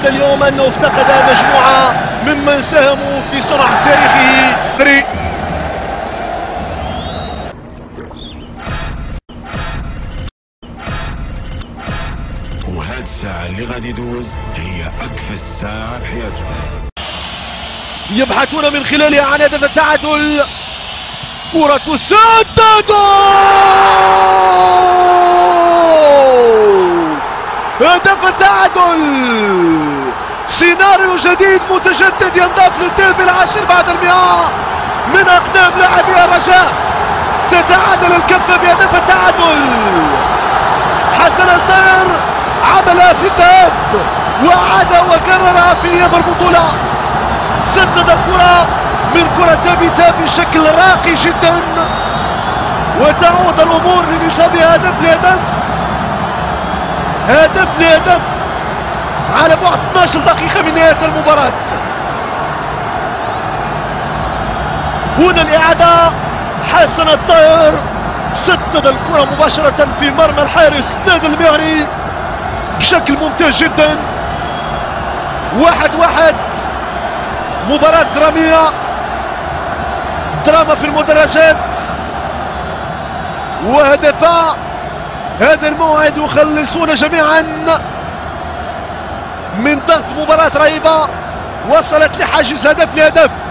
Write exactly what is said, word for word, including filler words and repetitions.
بعد اليوم أنه افتقد مجموعة ممن ساهموا في صنع تاريخه. وهاد الساعة اللي غادي يدوز هي أكفى ساعة بحياته. يبحثون من خلالها عن هدف التعادل. كرة تسدد، هدف التعادل. سيناريو جديد متجدد ينضاف للديربي العاشر بعد المئة من أقدام لاعبي الرجاء. تتعادل الكفة بهدف التعادل. حسن الطير عملها في الذهاب وعاد وكررها في اياب البطولة. سدد الكرة من كرة ثابتة بشكل راقي جدا، وتعود الامور لنساب هدف لهدف، هدف لهدف على بعد اثنتا عشرة دقيقة من نهاية المباراة. هنا الإعادة. حسن الطير سدد الكرة مباشرة في مرمى الحارس نادي المهري بشكل ممتاز جدا. واحد واحد، مباراة درامية، دراما في المدرجات، وهدفا هذا الموعد يخلصون جميعا من ضغط مباراة رهيبة وصلت لحاجز هدف لهدف.